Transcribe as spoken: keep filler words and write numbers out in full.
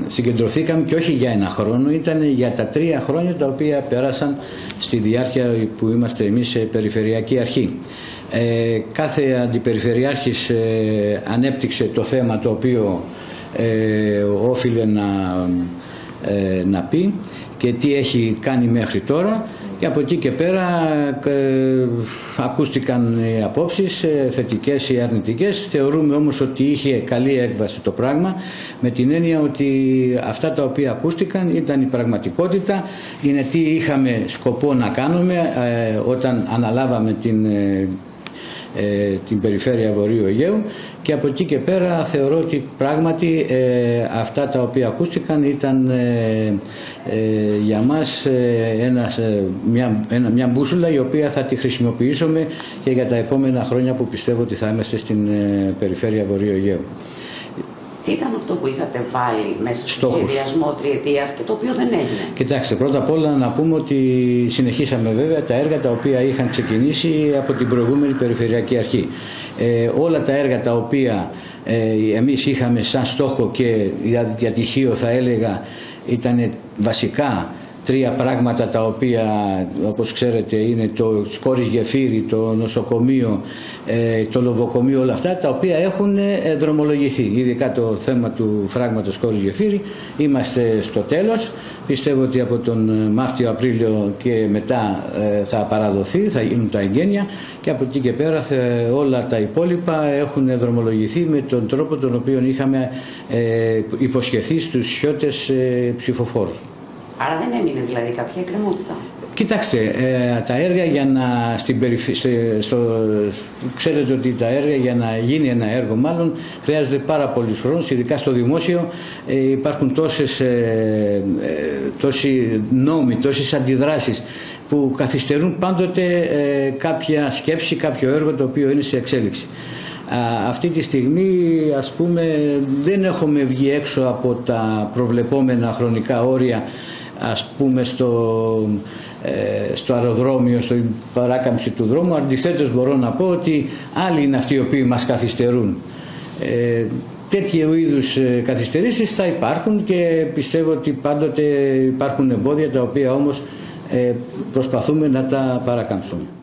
συγκεντρωθήκαμε και όχι για ένα χρόνο, ήταν για τα τρία χρόνια τα οποία πέρασαν στη διάρκεια που είμαστε εμείς σε Περιφερειακή Αρχή. Ε, κάθε αντιπεριφερειάρχης ε, ανέπτυξε το θέμα το οποίο ε, όφιλε να, ε, να πει και τι έχει κάνει μέχρι τώρα, και από εκεί και πέρα ε, ακούστηκαν οι απόψεις, ε, θετικές ή αρνητικές. Θεωρούμε όμως ότι είχε καλή έκβαση το πράγμα, με την έννοια ότι αυτά τα οποία ακούστηκαν ήταν η πραγματικότητα, είναι τι είχαμε σκοπό να κάνουμε ε, όταν αναλάβαμε την ε, την περιφέρεια Βορείου Αιγαίου, και από εκεί και πέρα θεωρώ ότι πράγματι ε, αυτά τα οποία ακούστηκαν ήταν ε, ε, για μας ε, ένας, ε, μια, ένα, μια μπούσουλα η οποία θα τη χρησιμοποιήσουμε και για τα επόμενα χρόνια που πιστεύω ότι θα είμαστε στην ε, περιφέρεια Βορείου Αιγαίου. Τι ήταν αυτό που είχατε βάλει μέσα στο σχεδιασμό τριετίας και το οποίο δεν έγινε? Κοιτάξτε, πρώτα απ' όλα να πούμε ότι συνεχίσαμε βέβαια τα έργα τα οποία είχαν ξεκινήσει από την προηγούμενη Περιφερειακή Αρχή. Ε, όλα τα έργα τα οποία ε, εμείς είχαμε σαν στόχο και για, για τυχείο θα έλεγα ήταν βασικά τρία πράγματα τα οποία, όπως ξέρετε, είναι το Σκόρης Γεφύρι, το νοσοκομείο, το λοβοκομείο, όλα αυτά τα οποία έχουν δρομολογηθεί. Ειδικά το θέμα του φράγματος Σκόρης Γεφύρι είμαστε στο τέλος. Πιστεύω ότι από τον Μάρτιο-Απρίλιο και μετά θα παραδοθεί, θα γίνουν τα εγγένεια, και από εκεί και πέρα όλα τα υπόλοιπα έχουν δρομολογηθεί με τον τρόπο τον οποίο είχαμε υποσχεθεί στους χιώτες ψηφοφόρους. Άρα δεν έμεινε δηλαδή κάποια εκκρεμότητα? Κοιτάξτε, ε, τα έργα για να στην περιφ... στο... ξέρετε ότι τα έργα για να γίνει ένα έργο μάλλον χρειάζεται πάρα πολλούς χρόνους, ειδικά στο δημόσιο ε, υπάρχουν τόσες, ε, ε, τόσοι νόμοι, τόσες αντιδράσεις που καθυστερούν πάντοτε ε, κάποια σκέψη, κάποιο έργο το οποίο είναι σε εξέλιξη. Α, αυτή τη στιγμή, ας πούμε, δεν έχουμε βγει έξω από τα προβλεπόμενα χρονικά όρια, ας πούμε στο, ε, στο αεροδρόμιο, στην παράκαμψη του δρόμου. Αντιθέτως μπορώ να πω ότι άλλοι είναι αυτοί οι οποίοι μας καθυστερούν. Ε, τέτοιου είδους καθυστερήσεις θα υπάρχουν και πιστεύω ότι πάντοτε υπάρχουν εμπόδια τα οποία όμως ε, προσπαθούμε να τα παρακάμψουμε.